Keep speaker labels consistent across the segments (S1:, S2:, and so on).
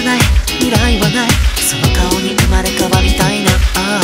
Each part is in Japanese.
S1: ない未来はない、その顔に生まれ変わりたいな。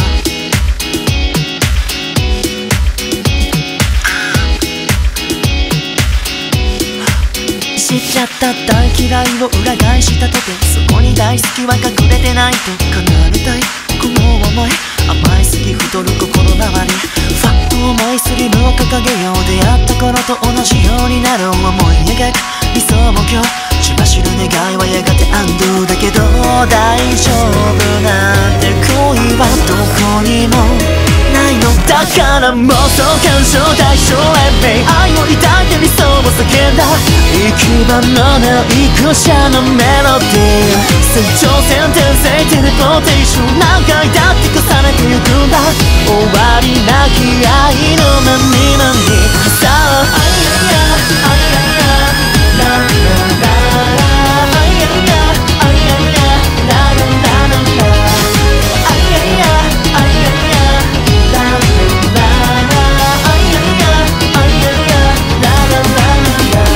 S1: 知っちゃった大嫌いを裏返したとて、そこに大好きは隠れてないと叶えたいこの想い、甘いすぎ太る心回り、ファッと重いスリムを掲げよう、出会った頃と同じようになろう、思い描く理想も今日血走る願いはやがて安堵だけど、大丈夫なんて恋はどこにもないのだから、妄想感傷代償連盟、愛を抱いて理想を叫んだ、行き場のない空車のメロディー、成長線転生テレポーテーション、何回だって重ねてゆくんだ、終わりなき愛のまにまに、さああいやいやあいやいやララララあいやいやあいやいやラララララあいやいやあいやいやララララあいやいやあいやいやラララララ、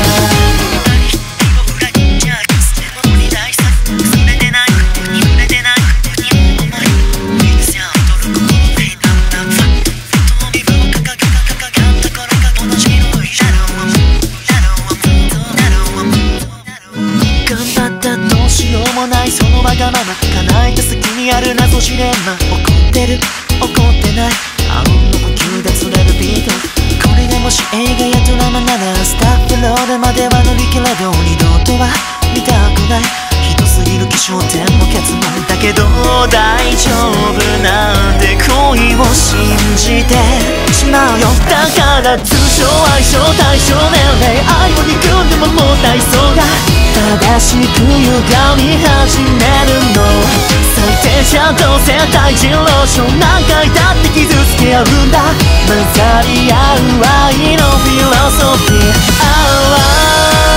S1: そのわがまま叶えた先にある謎ジレンマ、怒ってる怒ってないあうんの呼吸で釣れるビート、これでもし映画やドラマならスタッフロールまでは乗り切れど、二度とは見たくないひどすぎる気象点も結論だけど、大丈夫なんて恋を信じてしまうよ、だから通称愛称対象年齢、愛を憎んでももう体操が正しく歪み始めるの、最低じゃどうせ対人ローション、何回だって傷つけ合うんだ、混ざり合う愛のフィロソフィー、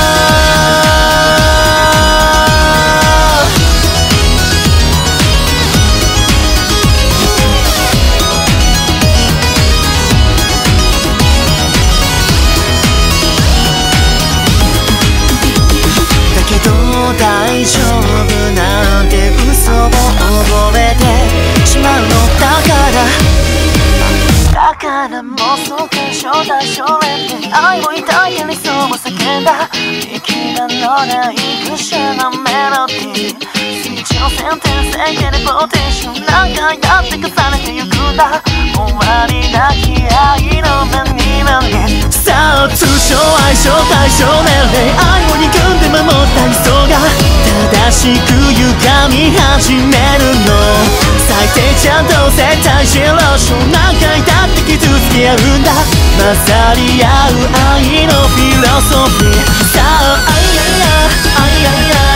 S1: 大丈夫なんて嘘を覚えてしまうのだから妄想感傷代償連盟、愛を抱いて理想を叫んだ、息がのないクシャなメロディー、成長線転生テレポーテーション、何回だって重ねてゆくんだ、終わりなき愛の目にまに、さあ通称愛称対象年齢、愛を憎んで守った理想が正しく歪み始めるの、最低じゃどうせ対人ローション、何回だって傷つけ合うんだ、混ざり合う愛のフィロソフィー、さああいやいやあいやいや